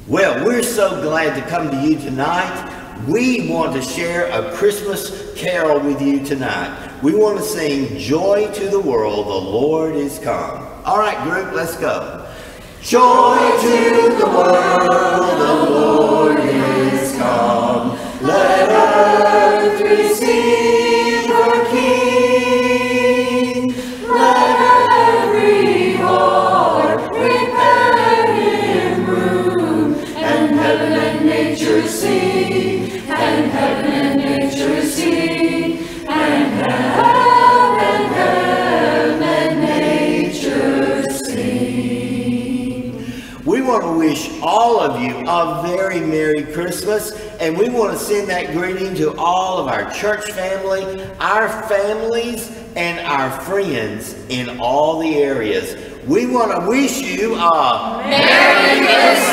Well, we're so glad to come to you tonight. We want to share a Christmas carol with you tonight. We want to sing Joy to the World, the Lord is Come. All right, group, let's go. Joy to the world, the Lord is come. Let earth receive her King. Let every heart prepare him room, and heaven and nature sing, and heaven and nature sing, and heaven and nature sing. We want to wish all of you a very Merry Christmas, and we want to send that greeting to all of our church family, our families, and our friends in all the areas. We want to wish you a Merry Christmas!